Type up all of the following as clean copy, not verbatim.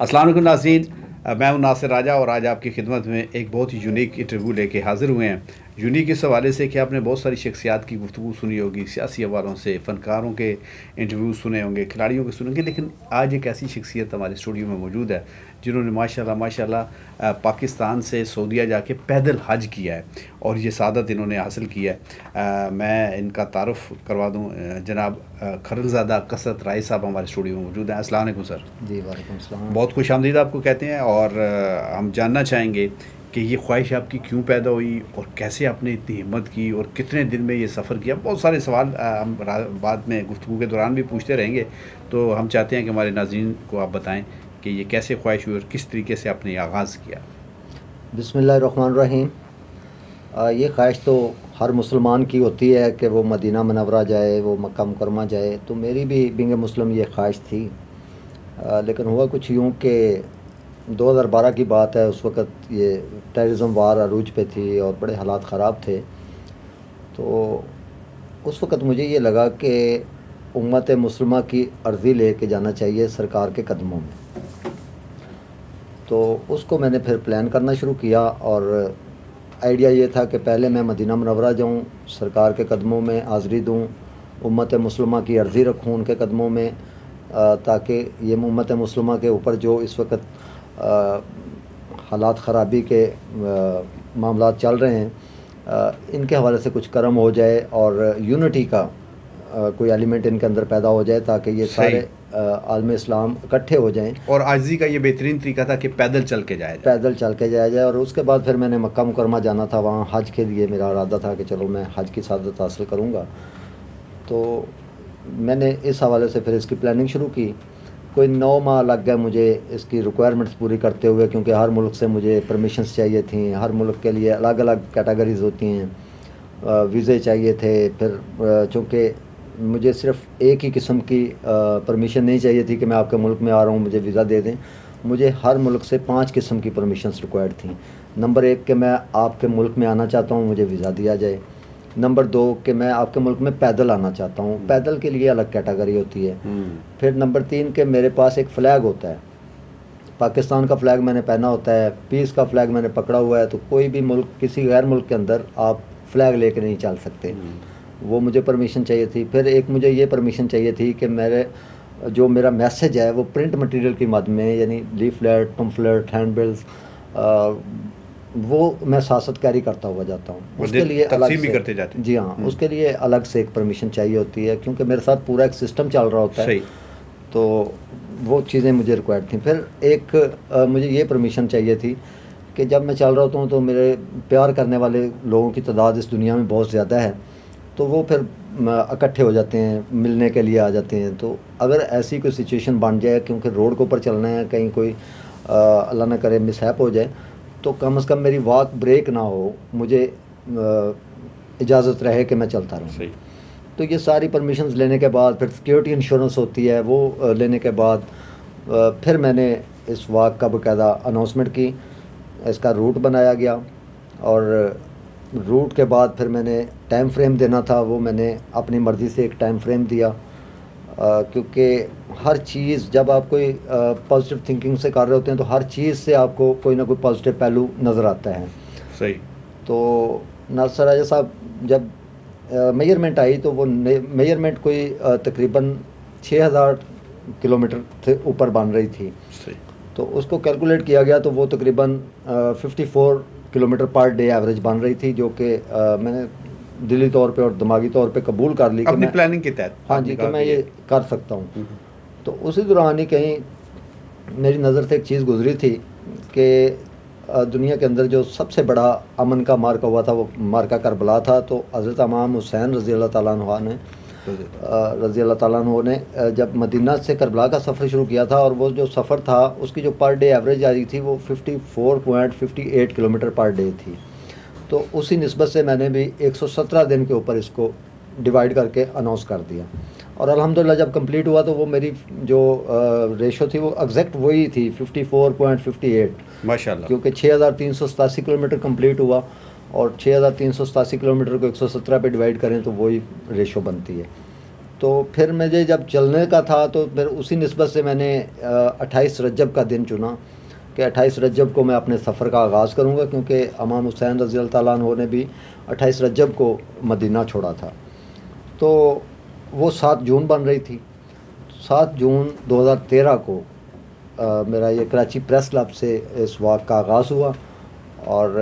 अस्सलाम वालेकुम नाज़रीन, मैं हूं नासिर राजा और आज आपकी खिदमत में एक बहुत ही यूनिक इंटरव्यू लेके हाज़िर हुए हैं। यूनिक इस हवाले से कि आपने बहुत सारी शख्सियात की गुफ्तगू सुनी होगी, सियासी हवालों से, फ़नकारों के इंटरव्यू सुने होंगे, खिलाड़ियों के सुने होंगे, लेकिन आज एक ऐसी शख्सियत हमारे स्टूडियो में मौजूद है जिन्होंने माशाल्लाह माशाल्लाह पाकिस्तान से सऊदीया जाके पैदल हज किया है और ये सआदत इन्होंने हासिल किया है। मैं इनका तारुफ़ करवा दूँ, जनाब खरलज़ादा कसरत राय साहब हमारे स्टूडियो में मौजूद हैं। अस्सलाम वालेकुम सर। जी वालेकुम सलाम। बहुत खुशामदीद आपको कहते हैं और हम जानना चाहेंगे कि ये ख्वाहिश आपकी क्यों पैदा हुई और कैसे आपने इतनी हिम्मत की और कितने दिन में ये सफ़र किया। बहुत सारे सवाल हम बाद में गुफ्तगू के दौरान भी पूछते रहेंगे, तो हम चाहते हैं कि हमारे नाज़रीन को आप बताएं कि ये कैसे ख्वाहिश हुई और किस तरीके से आपने आगाज़ किया। बिस्मिल्लाहिर्रहमानिर्रहीम। ये ख्वाहिश तो हर मुसलमान की होती है कि वो मदीना मनव्वरा जाए, वो मक्का मुकरमा जाए। तो मेरी भी बिंग मुस्लिम ये ख्वाहिश थी, लेकिन हुआ कुछ यूँ कि 2012 की बात है। उस वक़्त ये टेररिज्म वार अरूज पे थी और बड़े हालात ख़राब थे। तो उस वक़्त मुझे ये लगा कि उम्मत मुस्लिमा की अर्ज़ी लेके जाना चाहिए सरकार के कदमों में। तो उसको मैंने फिर प्लान करना शुरू किया और आइडिया ये था कि पहले मैं मदीना मुनव्वरा जाऊँ, सरकार के कदमों में हाज़िरी दूँ, उम्मत मुस्लिमा की अर्ज़ी रखूँ उनके कदमों में, ताकि ये उम्मत मुस्लिमा के ऊपर जो इस वक्त हालात ख़राबी के मामलात चल रहे हैं, इनके हवाले से कुछ करम हो जाए और यूनिटी का कोई एलिमेंट इनके अंदर पैदा हो जाए, ताकि ये सारे आलम इस्लाम इकट्ठे हो जाएं। और आजिज़ी का ये बेहतरीन तरीका था कि पैदल चल के जाया जाए। और उसके बाद फिर मैंने मक्का मुकरमा जाना था, वहाँ हज के लिए मेरा इरादा था कि चलो मैं हज की सआदत हासिल करूँगा। तो मैंने इस हवाले से फिर इसकी प्लानिंग शुरू की। कोई 9 माह लग गए मुझे इसकी रिक्वायरमेंट्स पूरी करते हुए, क्योंकि हर मुल्क से मुझे परमिशंस चाहिए थी। हर मुल्क के लिए अलग अलग कैटेगरीज़ होती हैं, वीज़े चाहिए थे। फिर चूँकि मुझे सिर्फ़ एक ही किस्म की परमिशन नहीं चाहिए थी कि मैं आपके मुल्क में आ रहा हूँ मुझे वीज़ा दे दें। मुझे हर मुल्क से 5 किस्म की परमिशंस रिक्वायर्ड थी। नंबर 1 कि मैं आपके मुल्क में आना चाहता हूँ, मुझे वीज़ा दिया जाए। नंबर 2 कि मैं आपके मुल्क में पैदल आना चाहता हूँ, पैदल के लिए अलग कैटेगरी होती है। फिर नंबर 3 कि मेरे पास एक फ़्लैग होता है, पाकिस्तान का फ़्लैग मैंने पहना होता है, पीस का फ़्लैग मैंने पकड़ा हुआ है। तो कोई भी मुल्क, किसी गैर मुल्क के अंदर आप फ़्लैग लेके नहीं चल सकते, वो मुझे परमिशन चाहिए थी। फिर एक मुझे ये परमिशन चाहिए थी कि मेरा मैसेज है वो प्रिंट मटेरियल की मद में, यानी लीफलेट, पम्फलेट, हैंडबिल्स, वो मैं साथ कैरी करता हुआ जाता हूँ। उसके लिए अलग भी करते जाते। जी हाँ, उसके लिए अलग से एक परमिशन चाहिए होती है, क्योंकि मेरे साथ पूरा एक सिस्टम चल रहा होता है। तो वो चीज़ें मुझे रिक्वायर्ड थी। फिर एक मुझे ये परमिशन चाहिए थी कि जब मैं चल रहा होता हूँ तो मेरे प्यार करने वाले लोगों की तादाद इस दुनिया में बहुत ज़्यादा है, तो वो फिर इकट्ठे हो जाते हैं, मिलने के लिए आ जाते हैं। तो अगर ऐसी कोई सिचुएशन बन जाए, क्योंकि रोड के ऊपर चलना है, कहीं कोई अल्लाह ना करे मिसहैप हो जाए, तो कम से कम मेरी वॉक ब्रेक ना हो, मुझे इजाज़त रहे कि मैं चलता रहूँ। तो ये सारी परमिशंस लेने के बाद फिर सिक्योरिटी इंश्योरेंस होती है, वो लेने के बाद फिर मैंने इस वॉक का बाकायदा अनाउंसमेंट की, इसका रूट बनाया गया। और रूट के बाद फिर मैंने टाइम फ्रेम देना था, वो मैंने अपनी मर्ज़ी से एक टाइम फ्रेम दिया, क्योंकि हर चीज़ जब आप कोई पॉजिटिव थिंकिंग से कर रहे होते हैं तो हर चीज़ से आपको कोई ना कोई पॉजिटिव पहलू नज़र आता है। सही। तो नासिर राजा साहब जब मेजरमेंट आई, तो वो मेजरमेंट कोई तकरीबन 6000 किलोमीटर से ऊपर बन रही थी। सही। तो उसको कैलकुलेट किया गया तो वो तकरीबन 54 किलोमीटर पर डे एवरेज बन रही थी, जो कि मैंने दिली तौर पे और दिमागी तौर पे कबूल कर ली अपनी प्लानिंग के तहत। हाँ जी, कि मैं ये कर सकता हूँ। तो उसी दौरान ही कहीं मेरी नज़र से एक चीज़ गुजरी थी कि दुनिया के अंदर जो सबसे बड़ा अमन का मार्का हुआ था वो मार्का करबला था। तो हज़रत इमाम हुसैन रज़ी अल्लाह ताला अन्हु ने जब मदीना से करबला का सफ़र शुरू किया था, और वो जो सफ़र था उसकी जो पर डे एवरेज आ रही थी वो 54.58 किलोमीटर पर डे थी। तो उसी निस्बत से मैंने भी 117 दिन के ऊपर इसको डिवाइड करके अनाउंस कर दिया। और अल्हम्दुलिल्लाह जब कंप्लीट हुआ तो वो मेरी जो रेशो थी वो एग्जैक्ट वही थी 54.58 माशाल्लाह, क्योंकि 6387 किलोमीटर कंप्लीट हुआ, और 6387 किलोमीटर को 117 पे डिवाइड करें तो वही रेशो बनती है। तो फिर मुझे जब चलने का था तो फिर उसी निस्बत से मैंने 28 रजब का दिन चुना कि 28 रजब को मैं अपने सफ़र का आगाज़ करूँगा, क्योंकि इमाम हुसैन रज़ी अल्लाह ताला अन्हु ने भी 28 रजब को मदीना छोड़ा था। तो वो 7 जून बन रही थी। 7 जून 2013 को मेरा ये कराची प्रेस क्लब से इस वाक़ का आगाज़ हुआ और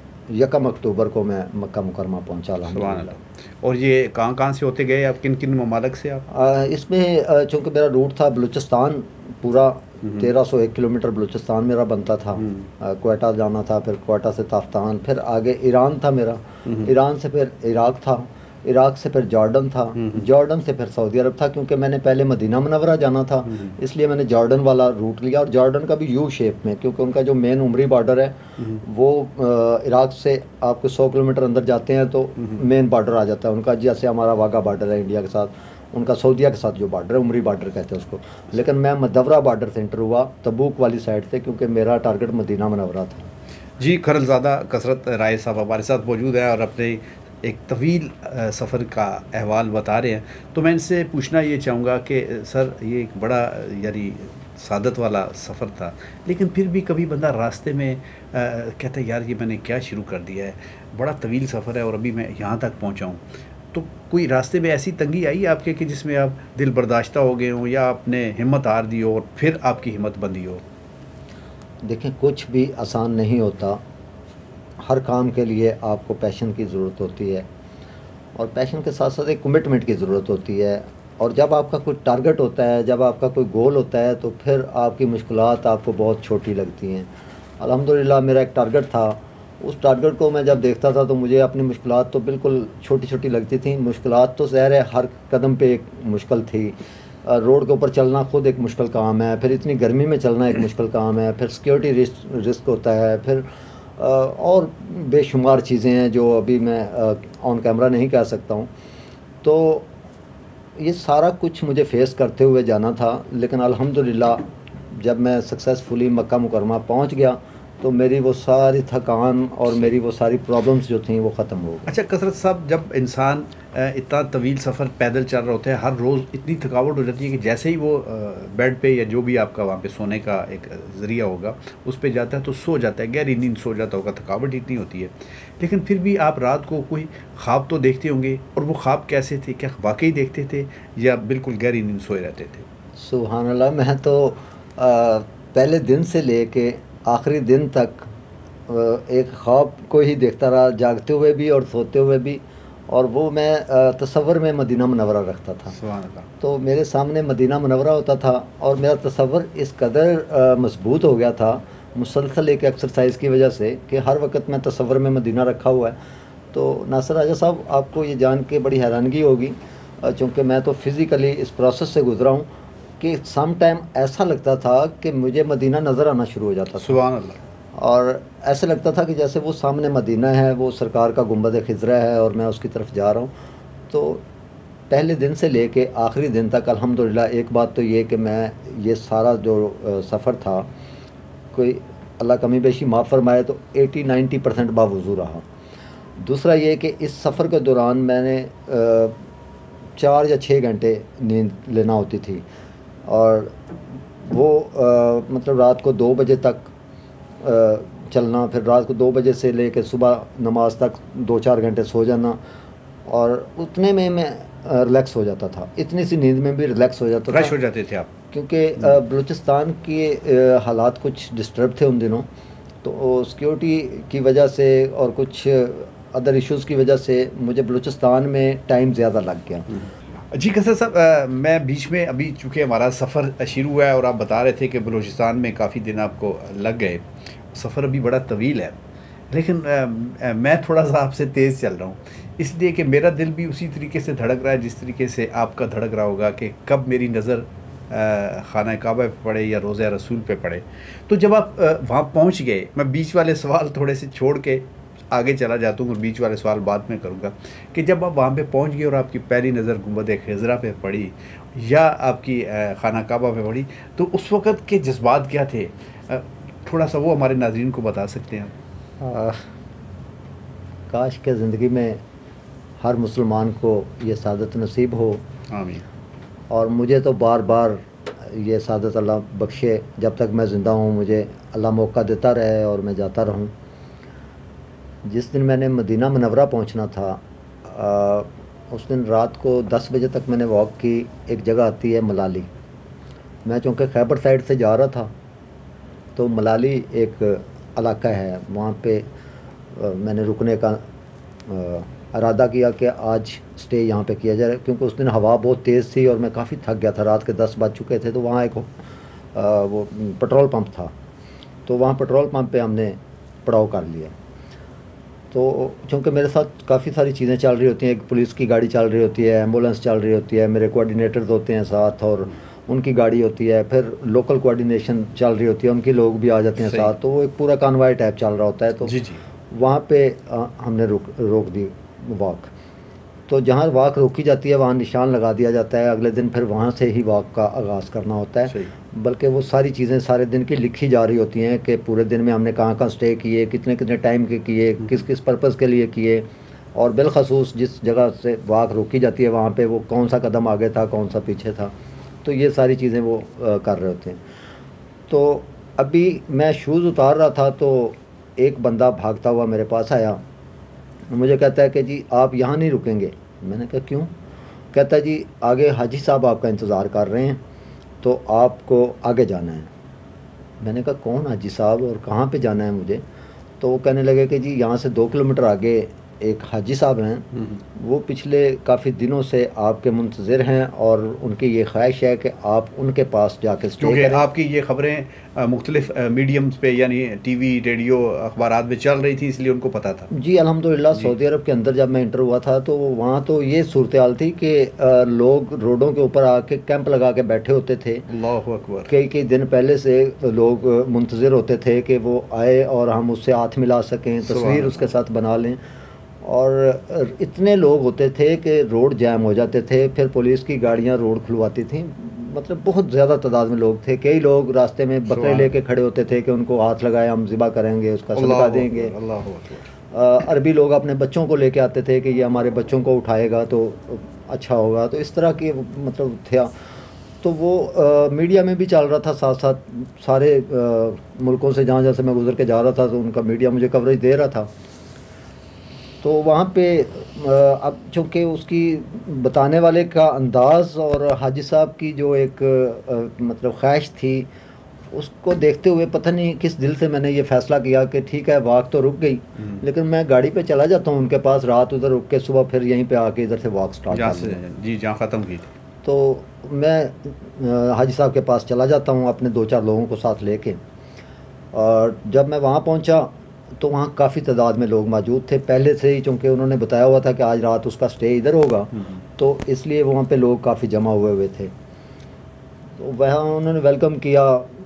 1 अक्टूबर को मैं मक्का मुकरमा पहुँचा अल्हम्दुलिल्लाह। और ये कहाँ से होते गए आप, किन किन ममालिक से आप? इसमें चूँकि मेरा रूट था बलूचिस्तान, पूरा 1301 किलोमीटर बलूचिस्तान मेरा बनता था। क्वेटा जाना था, फिर क्वेटा से ताफ्तान, फिर आगे ईरान था मेरा, ईरान से फिर इराक़ था, इराक़ से फिर जॉर्डन था, जॉर्डन से फिर सऊदी अरब था, क्योंकि मैंने पहले मदीना मुनव्वरा जाना था, इसलिए मैंने जॉर्डन वाला रूट लिया। और जॉर्डन का भी यू शेप में, क्योंकि उनका जो मेन उमरी बॉर्डर है वो इराक़ से आपको 100 किलोमीटर अंदर जाते हैं तो मेन बॉर्डर आ जाता है उनका, जैसे हमारा वाघा बॉर्डर है इंडिया के साथ, उनका सऊदीया के साथ जो बॉर्डर है उमरी बॉर्डर कहते हैं उसको। लेकिन मैं मदवरा बॉर्डर से एंटर हुआ तबूक वाली साइड से, क्योंकि मेरा टारगेट मदीना मुनव्वरा था। जी, खरलज़ादा कसरत राय साहब हमारे साथ मौजूद है और अपने एक तवील सफ़र का अहवाल बता रहे हैं। तो मैं इनसे पूछना ये चाहूँगा कि सर ये एक बड़ा यानी सादत वाला सफ़र था, लेकिन फिर भी कभी बंदा रास्ते में कहता है यार ये मैंने क्या शुरू कर दिया है, बड़ा तवील सफ़र है और अभी मैं यहाँ तक पहुँचा हूँ। तो कोई रास्ते में ऐसी तंगी आई आपके कि जिसमें आप दिल बर्दाश्ता हो गए हों या आपने हिम्मत हार दी हो और फिर आपकी हिम्मत बंदी हो? देखें, कुछ भी आसान नहीं होता। हर काम के लिए आपको पैशन की ज़रूरत होती है और पैशन के साथ साथ एक कमिटमेंट की ज़रूरत होती है। और जब आपका कोई टारगेट होता है, जब आपका कोई गोल होता है, तो फिर आपकी मुश्किलात आपको बहुत छोटी लगती हैं। अल्हम्दुलिल्लाह मेरा एक टारगेट था, उस टारगेट को मैं जब देखता था तो मुझे अपनी मुश्किलात तो बिल्कुल छोटी छोटी लगती थी। मुश्किलात तो ज़ाहिर है हर कदम पे एक मुश्किल थी। रोड के ऊपर चलना खुद एक मुश्किल काम है, फिर इतनी गर्मी में चलना एक मुश्किल काम है, फिर सिक्योरिटी रिस्क होता है, फिर और बेशुमार चीज़ें हैं जो अभी मैं ऑन कैमरा नहीं कह सकता हूँ। तो ये सारा कुछ मुझे फेस करते हुए जाना था। लेकिन अल्हम्दुलिल्लाह जब मैं सक्सेसफुली मक्का मुकरमा पहुँच गया तो मेरी वो सारी थकान और मेरी वो सारी प्रॉब्लम्स जो थी वो ख़त्म हो गई। अच्छा कसरत साहब, जब इंसान इतना तवील सफ़र पैदल चल रहा होता है, हर रोज़ इतनी थकावट हो जाती है कि जैसे ही वो बेड पे या जो भी आपका वहाँ पे सोने का एक ज़रिया होगा उस पे जाता है तो सो जाता है, गहरी नींद सो जाता होगा, थकावट इतनी होती है। लेकिन फिर भी आप रात को कोई ख्वाब तो देखते होंगे, और वो ख्वाब कैसे थे? क्या वाकई देखते थे या बिल्कुल गहरी नींद सोए रहते थे? सुभान अल्लाह, मैं तो पहले दिन से ले कर आखिरी दिन तक एक ख्वाब को ही देखता रहा, जागते हुए भी और सोते हुए भी। और वो मैं तसव्वुर में मदीना मुनव्वरा रखता था। तो मेरे सामने मदीना मुनव्वरा होता था और मेरा तसव्वुर इस कदर मजबूत हो गया था मुसलसल एक एक्सरसाइज की वजह से कि हर वक्त मैं तसव्वुर में मदीना रखा हुआ है। तो नासिर राजा साहब, आपको ये जान के बड़ी हैरानगी होगी, चूँकि मैं तो फिज़िकली इस प्रोसेस से गुज़रा हूँ कि सम टाइम ऐसा लगता था कि मुझे मदीना नज़र आना शुरू हो जाता था। सुभान अल्लाह। और ऐसे लगता था कि जैसे वो सामने मदीना है, वो सरकार का गुंबद खिज़रा है और मैं उसकी तरफ जा रहा हूँ। तो पहले दिन से लेके आखिरी दिन तक अल्हम्दुलिल्लाह एक बात तो ये कि मैं ये सारा जो सफ़र था, कोई अल्लाह कमी बेशी माफ़ फरमाए तो 80-90% बावुज़ू रहा। दूसरा ये कि इस सफ़र के दौरान मैंने 4 या 6 घंटे नींद लेना होती थी और वो मतलब रात को 2 बजे तक चलना, फिर रात को 2 बजे से लेकर सुबह नमाज तक 2-4 घंटे सो जाना, और उतने में मैं रिलैक्स हो जाता था। इतनी सी नींद में भी रिलैक्स हो जाता था। फ्रेश हो जाते थे आप? क्योंकि बलूचिस्तान के हालात कुछ डिस्टर्ब थे उन दिनों, तो सिक्योरिटी की वजह से और कुछ अदर इश्यूज़ की वजह से मुझे बलूचिस्तान में टाइम ज़्यादा लग गया। जी कसर साहब, मैं बीच में अभी चूँकि हमारा सफ़र शुरू हुआ है और आप बता रहे थे कि बलूचिस्तान में काफ़ी दिन आपको लग गए, सफ़र अभी बड़ा तवील है, लेकिन मैं थोड़ा सा आपसे तेज़ चल रहा हूँ, इसलिए कि मेरा दिल भी उसी तरीके से धड़क रहा है जिस तरीके से आपका धड़क रहा होगा कि कब मेरी नज़र खाना काबा पे पड़े या रोज़ा रसूल पे पड़े। तो जब आप वहाँ पहुँच गए, मैं बीच वाले सवाल थोड़े से छोड़ के आगे चला जाता हूँ और बीच वाले सवाल बाद में करूँगा कि जब आप वहाँ पे पहुँच गए और आपकी पहली नज़र गुंबद खिज़रा पे पड़ी या आपकी खाना काबा पे पड़ी, तो उस वक़्त के जज्बात क्या थे? थोड़ा सा वो हमारे नाज़रीन को बता सकते हैं? काश के ज़िंदगी में हर मुसलमान को ये सादत नसीब हो आमीन। और मुझे तो बार बार ये सादत अल्लाह बख्शे, जब तक मैं ज़िंदा हूँ मुझे अल्लाह मौका देता रहे और मैं जाता रहूँ। जिस दिन मैंने मदीना मुनव्वरा पहुँचना था, उस दिन रात को 10 बजे तक मैंने वॉक की। एक जगह आती है मलाली, मैं चूँकि खैबर साइड से जा रहा था, तो मलाली एक इलाका है, वहाँ पे मैंने रुकने का इरादा किया कि आज स्टे यहाँ पे किया जाए, क्योंकि उस दिन हवा बहुत तेज़ थी और मैं काफ़ी थक गया था। रात के 10 बज चुके थे। तो वहाँ एक वो पेट्रोल पंप था, तो वहाँ पेट्रोल पंप पे हमने पड़ाव कर लिया। तो चूँकि मेरे साथ काफ़ी सारी चीज़ें चल रही होती हैं, एक पुलिस की गाड़ी चल रही होती है, एम्बुलेंस चल रही होती है, मेरे कोऑर्डिनेटर्स होते हैं साथ और उनकी गाड़ी होती है, फिर लोकल कोऑर्डिनेशन चल रही होती है, उनके लोग भी आ जाते हैं साथ, तो वो एक पूरा कॉन्वॉय टाइप चल रहा होता है। तो जी जी, वहाँ पे हमने रोक दी वॉक। तो जहाँ वॉक रोकी जाती है वहाँ निशान लगा दिया जाता है, अगले दिन फिर वहाँ से ही वॉक का आगाज़ करना होता है। बल्कि वो सारी चीज़ें सारे दिन की लिखी जा रही होती हैं कि पूरे दिन में हमने कहाँ कहाँ स्टे किए, कितने कितने टाइम के किए, किस किस पर्पज़ के लिए किए, और बिलखसूस जिस जगह से वॉक रोकी जाती है वहाँ पे वो कौन सा कदम आगे था, कौन सा पीछे था। तो ये सारी चीज़ें वो कर रहे होते हैं। तो अभी मैं शूज़ उतार रहा था तो एक बंदा भागता हुआ मेरे पास आया, मुझे कहता है कि जी आप यहाँ नहीं रुकेंगे। मैंने कहा क्यों? कहता है जी आगे हाजी साहब आपका इंतज़ार कर रहे हैं, तो आपको आगे जाना है। मैंने कहा कौन हाजी साहब और कहाँ पे जाना है मुझे? तो वो कहने लगे कि जी यहाँ से 2 किलोमीटर आगे एक हाजी साहब हैं, वो पिछले काफ़ी दिनों से आपके मुंतज़िर हैं और उनकी ये ख्वाहिश है कि आप उनके पास जाके स्टे क्योंकि करें। आपकी ये खबरें मुख्तलिफ मीडियम्स पे यानी टीवी, रेडियो, अखबारात में चल रही थी, इसलिए उनको पता था। जी अल्हम्दुलिल्लाह। सऊदी अरब के अंदर जब मैं इंटर हुआ था तो वहाँ तो ये सूरत हाल थी कि लोग रोडों के ऊपर आके कैंप लगा के बैठे होते थे। अल्लाहु अकबर। कई दिन पहले से लोग मुंतज़िर होते थे कि वो आए और हम उससे हाथ मिला सकें, तस्वीर उसके साथ बना लें। और इतने लोग होते थे कि रोड जैम हो जाते थे, फिर पुलिस की गाड़ियाँ रोड खुलवाती थी। मतलब बहुत ज़्यादा तादाद में लोग थे। कई लोग रास्ते में बकरे लेके खड़े होते थे कि उनको हाथ लगाए, हम ज़िबा करेंगे, उसका सदका देंगे। अरबी लोग अपने बच्चों को लेके आते थे कि ये हमारे बच्चों को उठाएगा तो अच्छा होगा। तो इस तरह की मतलब था। तो वो मीडिया में भी चल रहा था, साथ साथ सारे मुल्कों से जहाँ से मैं गुजर के जा रहा था तो उनका मीडिया मुझे कवरेज दे रहा था। तो वहाँ पे अब चूँकि उसकी बताने वाले का अंदाज़ और हाजी साहब की जो एक मतलब ख्वाहिश थी, उसको देखते हुए पता नहीं किस दिल से मैंने ये फ़ैसला किया कि ठीक है वॉक तो रुक गई, लेकिन मैं गाड़ी पे चला जाता हूँ उनके पास, रात उधर रुक के सुबह फिर यहीं पे आके इधर से वॉक स्टार्ट कर जी जहाँ ख़त्म की थी। तो मैं हाजी साहब के पास चला जाता हूँ अपने 2-4 लोगों को साथ लेके। और जब मैं वहाँ पहुँचा तो वहाँ काफ़ी तादाद में लोग मौजूद थे पहले से ही, चूँकि उन्होंने बताया हुआ था कि आज रात उसका स्टे इधर होगा, तो इसलिए वहाँ पे लोग काफ़ी जमा हुए थे। तो वहाँ उन्होंने वेलकम किया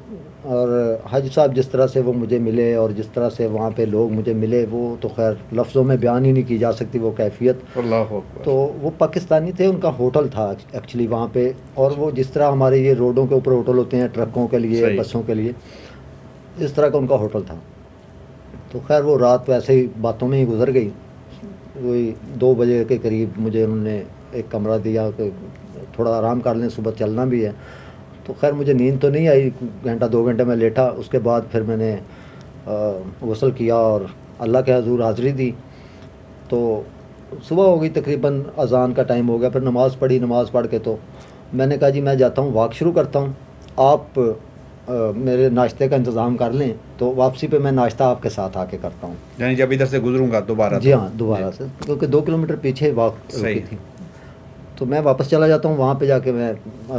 और हाजी साहब जिस तरह से वो मुझे मिले और जिस तरह से वहाँ पे लोग मुझे मिले, वो तो खैर लफ्ज़ों में बयान ही नहीं की जा सकती वो कैफियत। तो वो पाकिस्तानी थे, उनका होटल था एक्चुअली वहाँ पे, और वो जिस तरह हमारे ये रोडों के ऊपर होटल होते हैं ट्रकों के लिए, बसों के लिए, इस तरह का उनका होटल था। तो खैर वो रात वैसे ही बातों में ही गुजर गई। वही 2 बजे के करीब मुझे उन्होंने एक कमरा दिया कि थोड़ा आराम कर लें, सुबह चलना भी है। तो खैर मुझे नींद तो नहीं आई, घंटा 2 घंटे में लेटा। उसके बाद फिर मैंने गुस्ल किया और अल्लाह के हज़ूर हाज़िरी दी। तो सुबह हो गई, तकरीबन अज़ान का टाइम हो गया। फिर नमाज़ पढ़ी, नमाज़ पढ़ के तो मैंने कहा जी मैं जाता हूँ, वॉक शुरू करता हूँ, आप मेरे नाश्ते का इंतज़ाम कर लें, तो वापसी पे मैं नाश्ता आपके साथ आके करता हूँ। यानी जब इधर से गुजरूँगा दोबारा? जी हाँ, दोबारा से, क्योंकि 2 किलोमीटर पीछे वॉक रुकी थी। तो मैं वापस चला जाता हूँ, वहाँ पे जाके मैं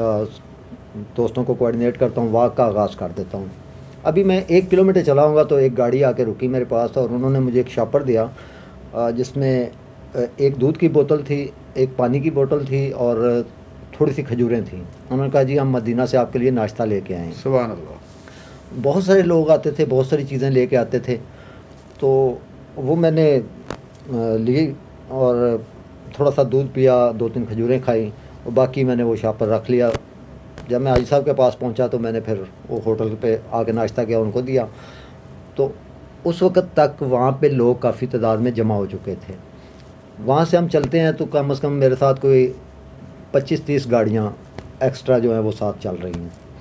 दोस्तों को कोऑर्डिनेट करता हूँ, वॉक का आगाज़ कर देता हूँ। अभी मैं 1 किलोमीटर चलाऊँगा तो एक गाड़ी आके रुकी मेरे पास और उन्होंने मुझे एक शॉपर दिया जिसमें एक दूध की बोतल थी, एक पानी की बोतल थी और थोड़ी सी खजूरें थीं। उन्होंने कहा जी हम मदीना से आपके लिए नाश्ता लेके आए हैं। सुभान अल्लाह। बहुत सारे लोग आते थे, बहुत सारी चीज़ें लेके आते थे, तो वो मैंने ली और थोड़ा सा दूध पिया, 2-3 खजूरें खाई और बाकी मैंने वो शॉपर रख लिया। जब मैं हाजी साहब के पास पहुंचा तो मैंने फिर वो होटल पे आके नाश्ता किया, उनको दिया। तो उस वक़्त तक वहाँ पे लोग काफ़ी तादाद में जमा हो चुके थे। वहाँ से हम चलते हैं तो कम से कम मेरे साथ कोई 25-30 गाड़ियाँ एक्स्ट्रा जो है वो साथ चल रही हैं।